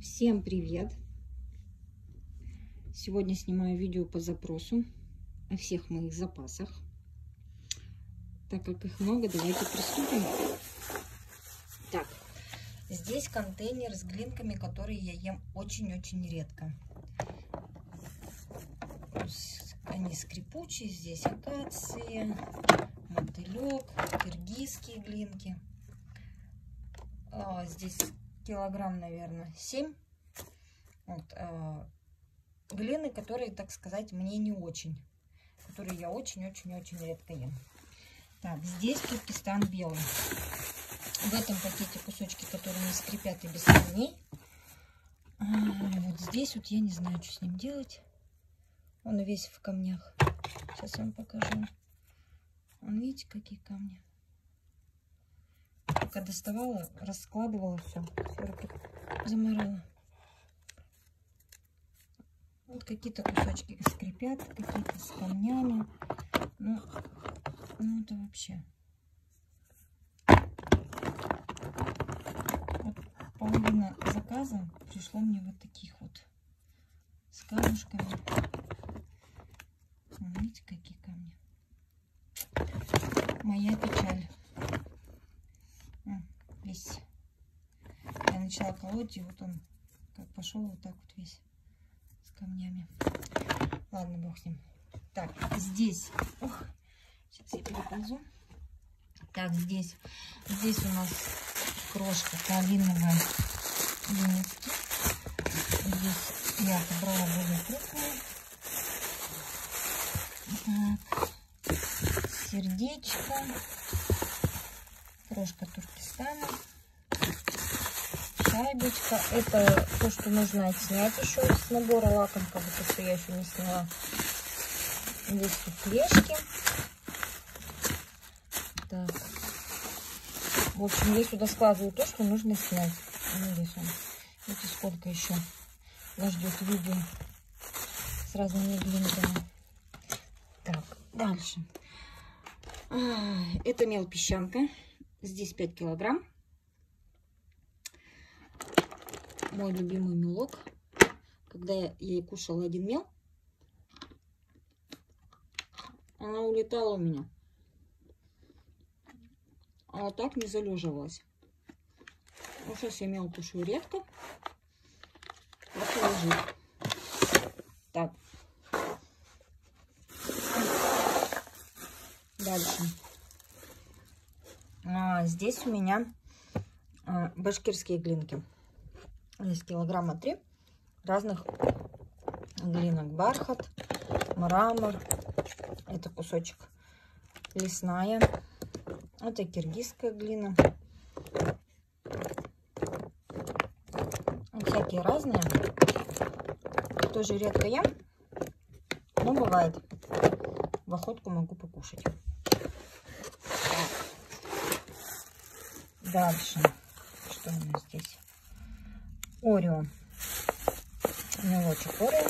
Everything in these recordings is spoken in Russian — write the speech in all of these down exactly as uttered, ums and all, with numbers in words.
Всем привет! Сегодня снимаю видео по запросу о всех моих запасах. Так как их много, давайте приступим. Так, здесь контейнер с глинками, которые я ем очень-очень редко. Они скрипучие, здесь акация, мотылек, киргизские глинки. А, здесь килограмм, наверное, семь. Вот, а, глины, которые, так сказать, мне не очень. Которые я очень-очень-очень редко ем. Так, здесь Туркестан белый. В этом пакете кусочки, которые не скрипят и без камней. А, вот здесь вот я не знаю, что с ним делать. Он весь в камнях. Сейчас вам покажу. Вон, видите, какие камни. Пока доставала, раскладывала все. Заморала. Вот какие-то кусочки скрипят, какие-то с камнями. Ну, ну это вообще. Вот половина заказа пришло мне вот таких вот. С камушками. Вон, видите, какие камни. Моя печаль. Весь. Я начала колоть, и вот он как пошел вот так вот весь с камнями. Ладно, бог с ним. Так, здесь. Ох, сейчас я переползу. Так, здесь. Здесь у нас крошка калиновая лимитки. Здесь я подобрала более крупную. Так. Сердечко. Крошка Туркестана. Шайбочка. Это то, что нужно снять еще из набора лакомка. Вот то, что я еще не сняла. Здесь суфлешки. Так. В общем, я сюда складываю то, что нужно снять. Ну, здесь он. Видите, сколько еще вас ждет видео с разными глинками. Так, дальше. А, это мел песчанка. Здесь пять килограмм. Мой любимый мелок. Когда я ей кушала один мел, она улетала у меня. А так не залеживалась. Ну, сейчас я мел кушаю редко. Вот и лежит. Так. Дальше. А, здесь у меня а, башкирские глинки. Здесь килограмма три разных глинок. Бархат, мрамор. Это кусочек лесная. Это киргизская глина. Всякие разные. Тоже редко ем. Но бывает. В охотку могу покушать. Дальше. Что у нас здесь? Орео. Мелочек Орео.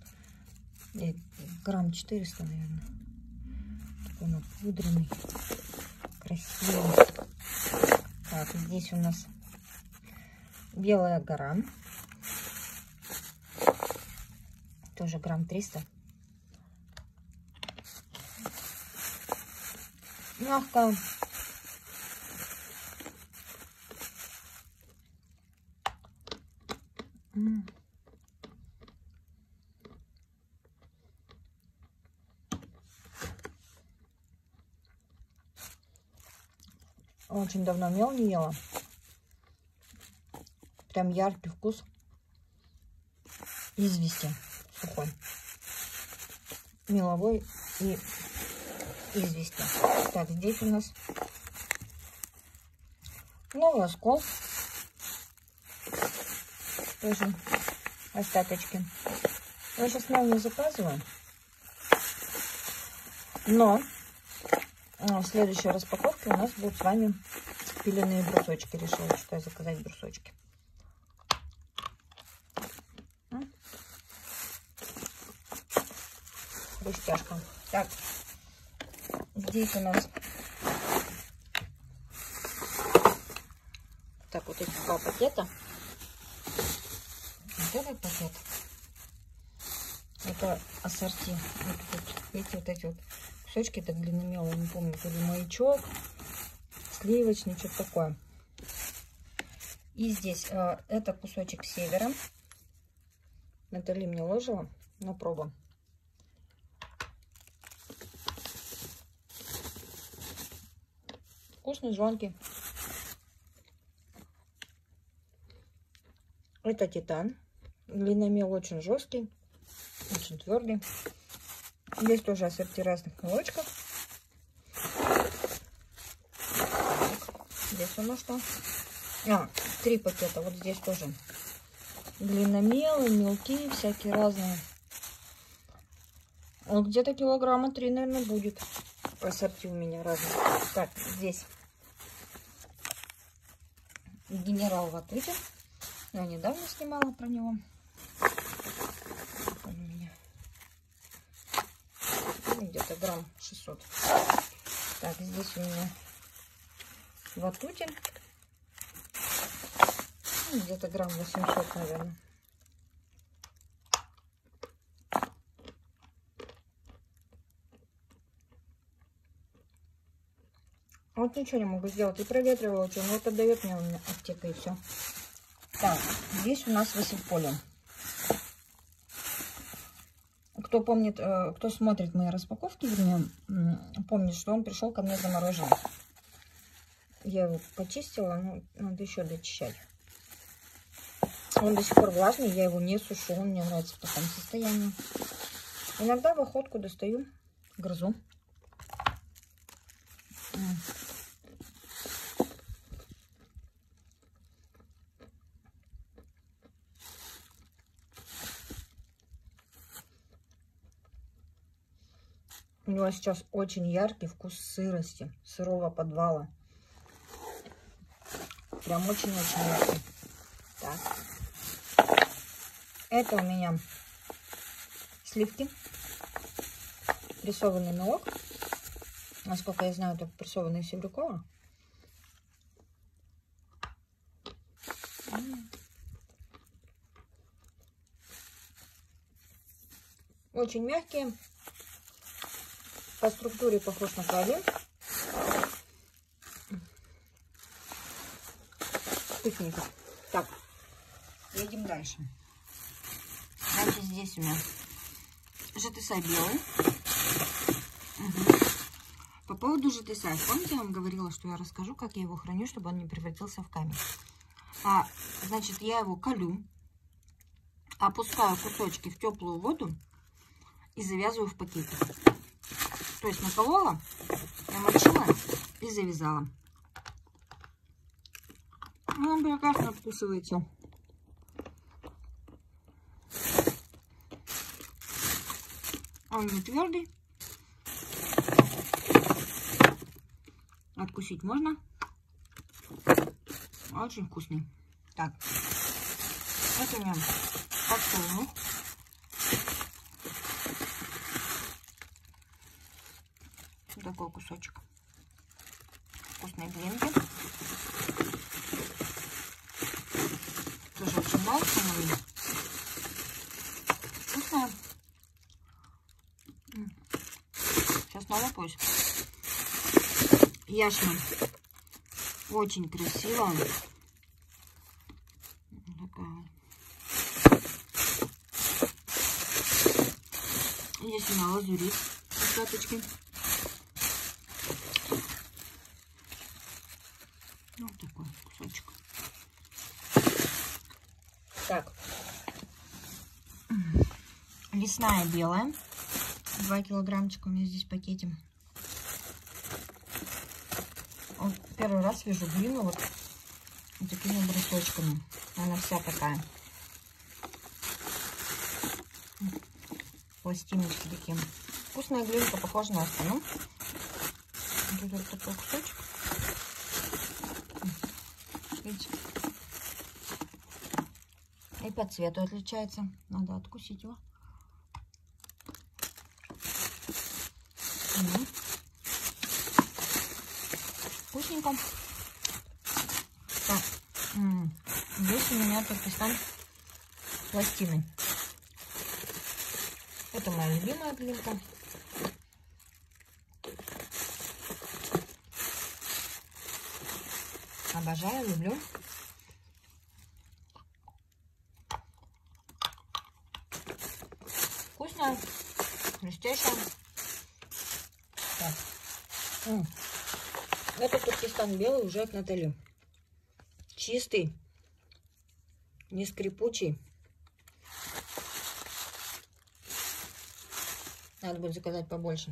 Грамм четыреста, наверное. Такой он пудренный. Красивый. Так, здесь у нас белая гора. Тоже грамм триста. Мягкая. Очень давно мел не ела. Прям яркий вкус извести сухой. Меловой и извести. Так, здесь у нас новый оскол. Тоже остаточки. Я сейчас мел не заказываю. Но в следующей распаковке у нас будут с вами пиленые брусочки. Решила, что я заказать брусочки. Хрустяшка. Так, здесь у нас так вот эти два пакета. вот этот пакет. Это ассорти. Вот тут, видите, вот эти вот кусочки, это длинномелые, не помню, то ли маячок, сливочный, что-то такое. И здесь э, это кусочек севера. Натали мне ложила на пробу. Вкусный, звонкий. Это титан. Длинномел очень жесткий, очень твердый. Здесь тоже ассорти разных молочков. Здесь у нас что? А, три пакета. Вот здесь тоже длинномелы, мелкие, всякие разные. Вот где-то килограмма три, наверное, будет. Ассорти у меня разные. Так, здесь генерал Ватутин. Я недавно снимала про него. Он у меня где-то грамм шестьсот. Так, здесь у меня Ватутин. Где-то грамм восемьсот, наверное. Вот ничего не могу сделать. И проветривала, что вот отдает мне у меня аптека, и все. Так, здесь у нас Васильполе. Кто помнит, кто смотрит мои распаковки, вернее, помнит, что он пришел ко мне замороженный. Я его почистила, но надо еще дочищать. Он до сих пор влажный, я его не сушу, он мне нравится в таком состоянии. Иногда в охотку достаю, грызу. У него сейчас очень яркий вкус сырости, сырого подвала. Прям очень-очень яркий. Так. Это у меня сливки. Прессованный мелок. Насколько я знаю, это прессованный Севрюкова. Очень мягкие. По структуре похож на пралин. Вкусненько. Так, едем дальше. Значит, здесь у меня жетысай белый. Угу. По поводу жетысая. Помните, я вам говорила, что я расскажу, как я его храню, чтобы он не превратился в камень. А, значит, я его колю, опускаю кусочки в теплую воду и завязываю в пакетик. То есть наколола, намочила и завязала. Он прекрасно откусывается. Он не твердый. Откусить можно. Очень вкусный. Так. Это у меня подсолнух. Вот такой кусочек. Вкусные глинки. Тоже очень нравится мне. Вкусная. Сейчас налопаюсь. Яшма. Очень красивая. Такая. Здесь у меня лазурит. Остаточки. Вот такой кусочек. Так. Лесная белая. два килограммчика у меня здесь в пакете. Вот первый раз вижу глину вот, вот такими брусочками. Она вся такая. Пластиночки такие. Вкусная глинка, похожа на остальную. Вот тут такой кусочек. Видите? И по цвету отличается. Надо откусить его. Угу. Вкусненько. Так. М-м. Здесь у меня Туркестан пластины. Это моя любимая глинка. Обожаю, люблю. Вкусная, хрустящая. Так. М -м. Это Туркестан белый уже от Натали. Чистый, не скрипучий. Надо будет заказать побольше.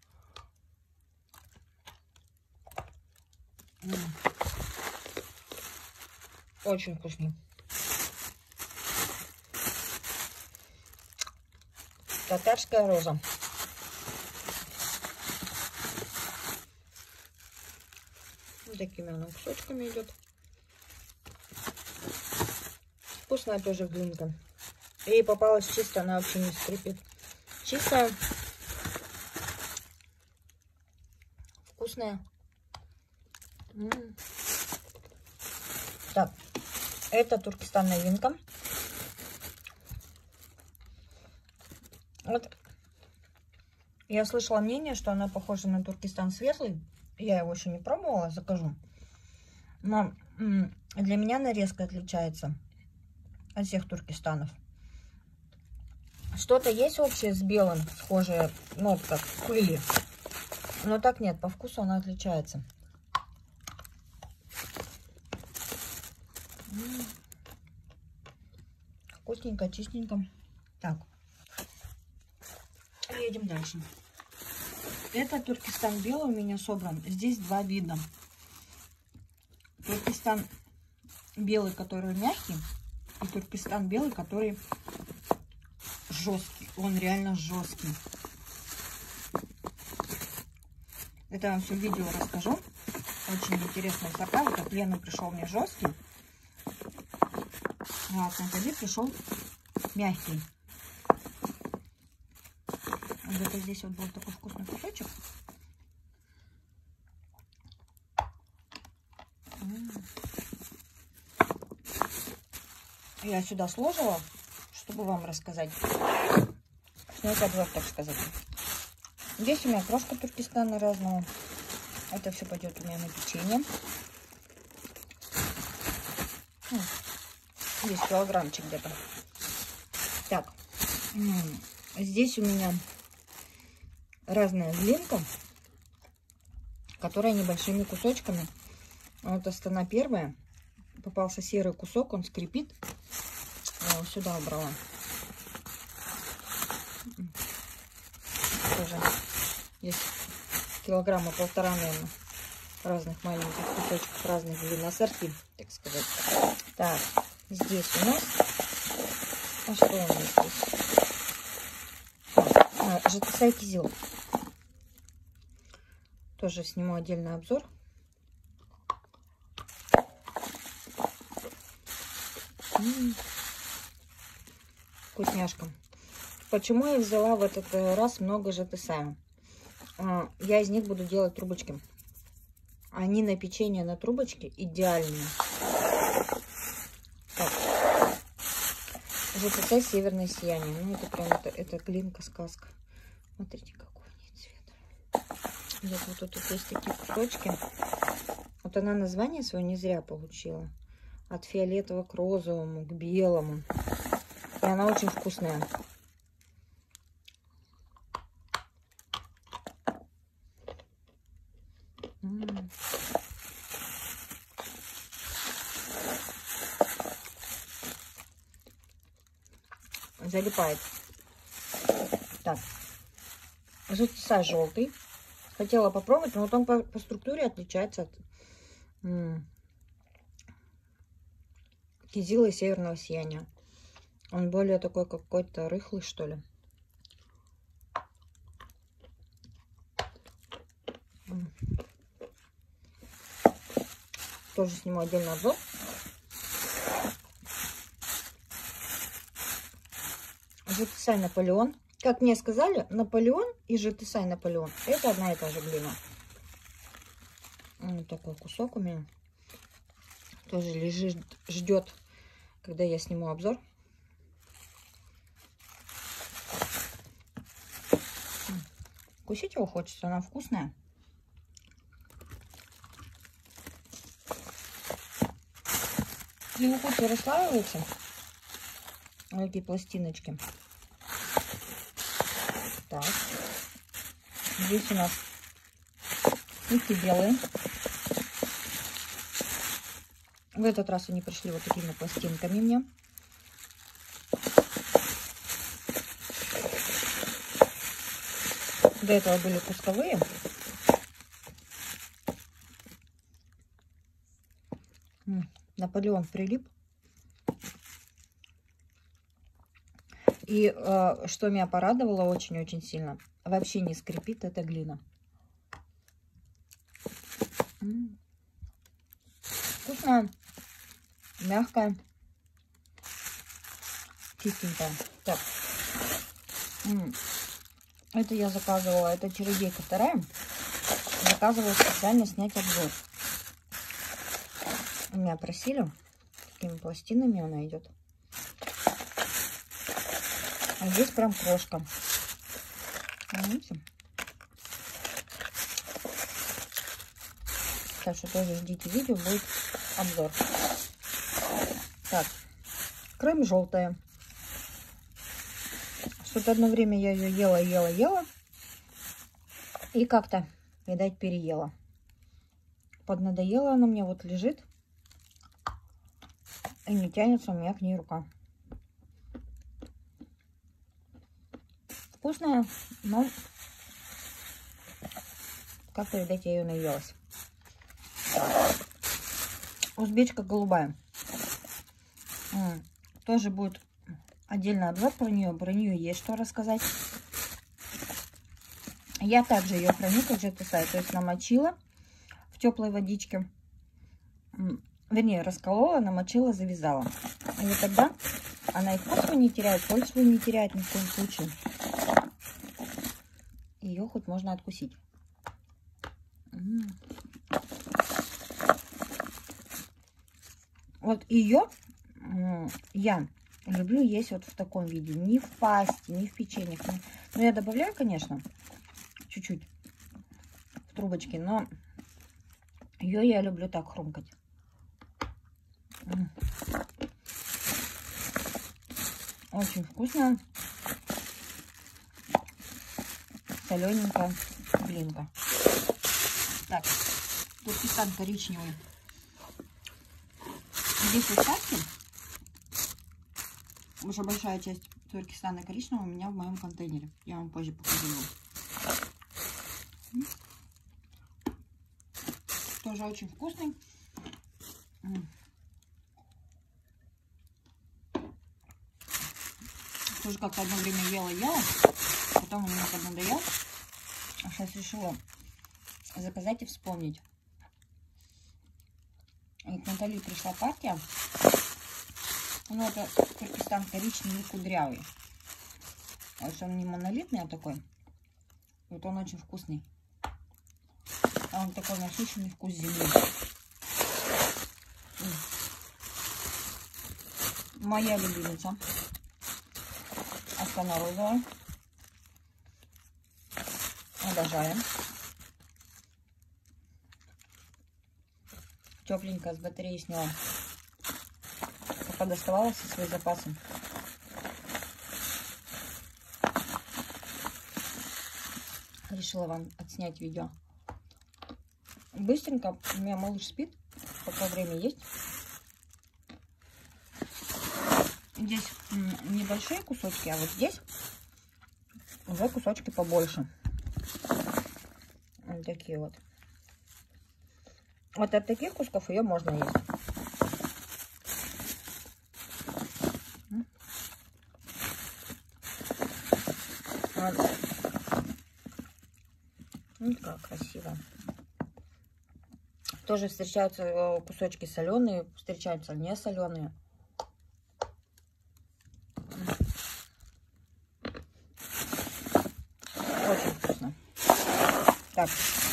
М -м. Очень вкусный. Татарская роза. Вот такими она кусочками идет. Вкусная тоже глинка. Ей попалась чисто, она вообще не скрипит. Чистая. Вкусная. М -м. Так, это Туркестан новинка. Вот. Я слышала мнение, что она похожа на Туркестан светлый. Я его еще не пробовала, закажу. Но для меня она резко отличается от всех Туркестанов. Что-то есть общее с белым, схожая нотка пыли. Но так нет, по вкусу она отличается. Вкусненько, чистенько. Так. Едем дальше. Это Туркестан белый у меня собран. Здесь два вида. Туркестан белый, который мягкий, и Туркестан белый, который жесткий. Он реально жесткий. Это я вам все в видео расскажу. Очень интересная сорта. Вот от Лены пришел мне жесткий, а от Натали пришел мягкий. Где-то здесь вот был такой вкусный кусочек. Я сюда сложила, чтобы вам рассказать. Снять обзор, так сказать. Здесь у меня крошка Туркестана разного. Это все пойдет у меня на печенье. Здесь килограммчик где-то. Так, здесь у меня разная глинка, которая небольшими кусочками. Вот Астана первая. Попался серый кусок, он скрипит. Я его сюда убрала. Тоже есть килограмма полтора, наверное, разных маленьких кусочков, разных глин, ассорти, так сказать. Так, здесь у нас... А что у нас здесь? А, Жетысай кизил. Тоже сниму отдельный обзор. М-м-м. Вкусняшка. Почему я взяла в этот раз много жетысая? Я из них буду делать трубочки. Они на печенье, на трубочке идеальные. Так. Жетысай северное сияние. Ну, это прям, это, это глинка сказка. Смотрите, какой у них цвет. Вот, вот, вот тут есть такие кусочки. Вот она название свое не зря получила. От фиолетового к розовому, к белому. И она очень вкусная. М-м. Залипает. Так. Жетысай желтый. Хотела попробовать, но вот он по, по структуре отличается от м-м, кизила и северного сияния. Он более такой какой-то рыхлый, что ли. Тоже сниму отдельный обзор. Жетысай Наполеон. Как мне сказали, Наполеон и Жетысай Наполеон — это одна и та же глина. Вот такой кусок у меня. Тоже лежит, ждет, когда я сниму обзор. Вкусить его хочется, она вкусная. Его хоть и расслаивается, вот эти пластиночки. Так. Здесь у нас сливки белые. В этот раз они пришли вот такими пластинками мне. До этого были кусковые. Наполеон прилип. И э, что меня порадовало очень-очень сильно, вообще не скрипит эта глина. М-м. Вкусная, мягкая, чистенькая. Так. М-м. Это я заказывала, это чередейка вторая. Заказывала специально снять обзор. Меня просили, такими пластинами она идет. А здесь прям крошка. Видите? Так что тоже ждите видео, будет обзор. Так, крем желтая. Что-то одно время я ее ела, ела, ела. И как-то, видать, переела. Поднадоела она мне, вот лежит. И не тянется у меня к ней рука. Вкусная, но как-то, видать, я ее наелась. Узбечка голубая. М-м, тоже будет отдельно обзор про нее. Про нее есть что рассказать. Я также ее храню, как же писаю. То есть намочила в теплой водичке. Вернее, расколола, намочила, завязала. И вот тогда она и вкус свой не теряет, соль свою не теряет ни в коем случае. Ее хоть можно откусить. М-м. Вот ее я люблю есть вот в таком виде. Не в пасте, не в печеньях. Но я добавляю, конечно, чуть-чуть в трубочке. Но ее я люблю так хрумкать. Очень вкусная. Солененькая глинка. Так, Туркестан коричневый. Здесь участки. Уже большая часть Туркестана коричневого у меня в моем контейнере. Я вам позже покажу его. Тоже очень вкусный. Тоже как-то одно время ела-ела. Потом у меня поднадоел. А сейчас решила заказать и вспомнить. И к Наталье пришла партия. Ну, это Туркестан коричневый кудрявый. То есть он не монолитный, а такой. Вот он очень вкусный. А он такой насыщенный вкус земли. Моя любимица. Астана розовая. Обожаем. Тепленькая, с батареи сняла. Пока доставала со своим запасом. Решила вам отснять видео. Быстренько. У меня малыш спит, пока время есть. Здесь небольшие кусочки, а вот здесь уже кусочки побольше. Вот такие вот. Вот от таких кусков ее можно есть. Вот как красиво. Тоже встречаются кусочки соленые, встречаются не соленые. Очень вкусно. Так.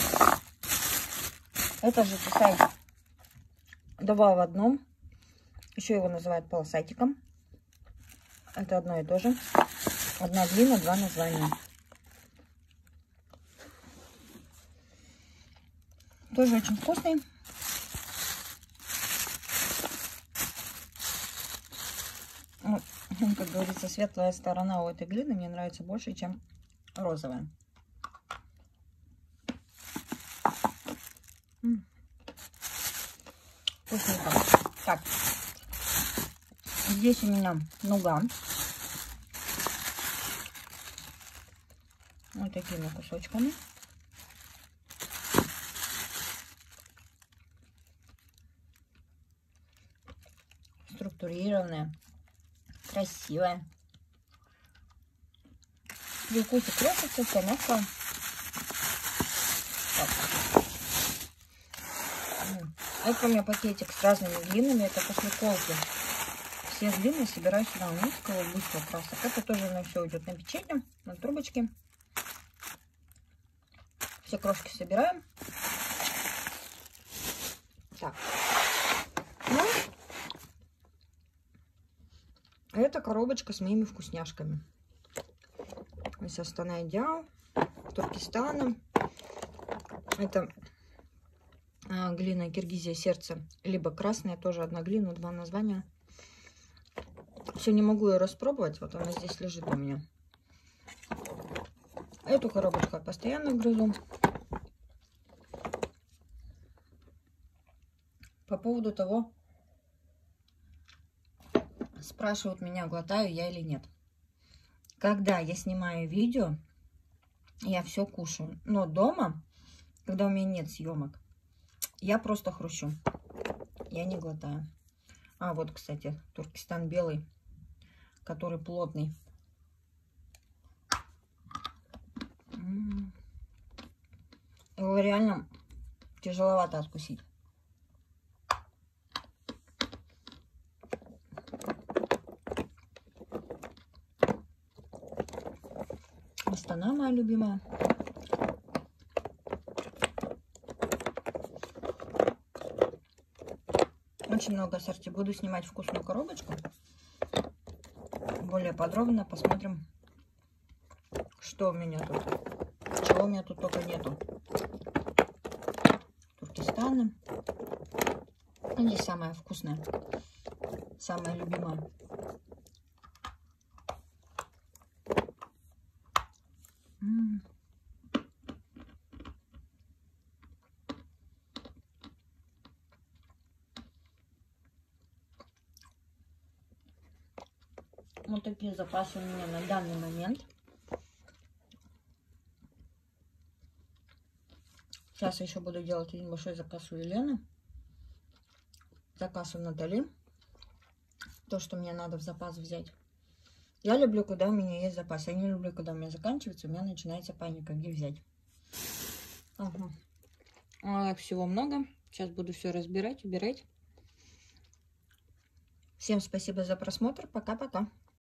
Это же писать два в одном. Еще его называют полосатиком. Это одно и то же. Одна глина, два названия. Тоже очень вкусный. Ну, как говорится, светлая сторона у этой глины мне нравится больше, чем розовая. Вкусненько. Так, здесь у меня нуга. Вот такими кусочками. Структурированная, красивая. При вкусе крошится, все мягко. Это у меня пакетик с разными глинами. Это после колки. Все глины собираю сюда. У нас быстро красок. Это тоже на все уйдет на печенье, на трубочки. Все крошки собираем. Так. Ну, это коробочка с моими вкусняшками. Из Астана Идеал, Туркестана. Это а, глина Киргизия сердце, либо красная, тоже одна глина, два названия. Все, не могу ее распробовать, вот она здесь лежит у меня. Эту коробочку я постоянно грызу. По поводу того, спрашивают меня, глотаю я или нет. Когда я снимаю видео, я все кушаю. Но дома, когда у меня нет съемок, я просто хрущу. Я не глотаю. А вот, кстати, Туркестан белый, который плотный. Его реально тяжеловато откусить. Астана моя любимая. Очень много ассорти. Буду снимать вкусную коробочку. Более подробно посмотрим, что у меня тут. Чего у меня тут только нету. Туркестана. Здесь самая вкусная. Самая любимая. Вот такие запасы у меня на данный момент. Сейчас еще буду делать один большой заказ у Елены. Заказ у Натали. То, что мне надо в запас взять. Я люблю, когда у меня есть запас. Я не люблю, когда у меня заканчивается. У меня начинается паника, где взять. Ага. А, всего много. Сейчас буду все разбирать, убирать. Всем спасибо за просмотр. Пока-пока.